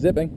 Zipping.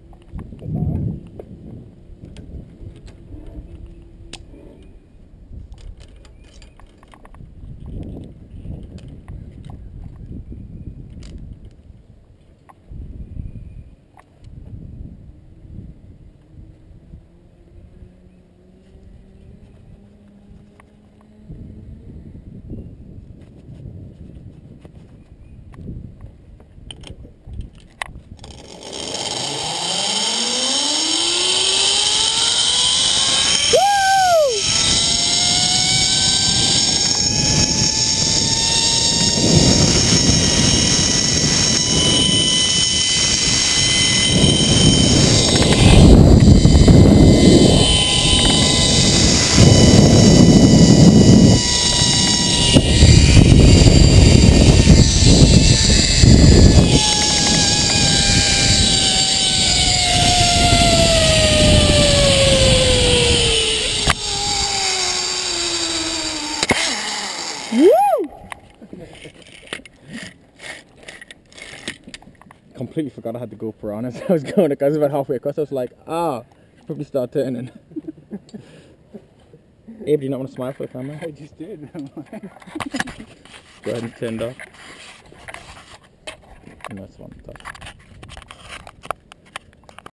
Completely forgot I had the GoPro on as I was going. I was about halfway across. I was like, probably start turning. Abe, do you not want to smile for the camera? I just did. Go ahead and turn it off. And that's one top.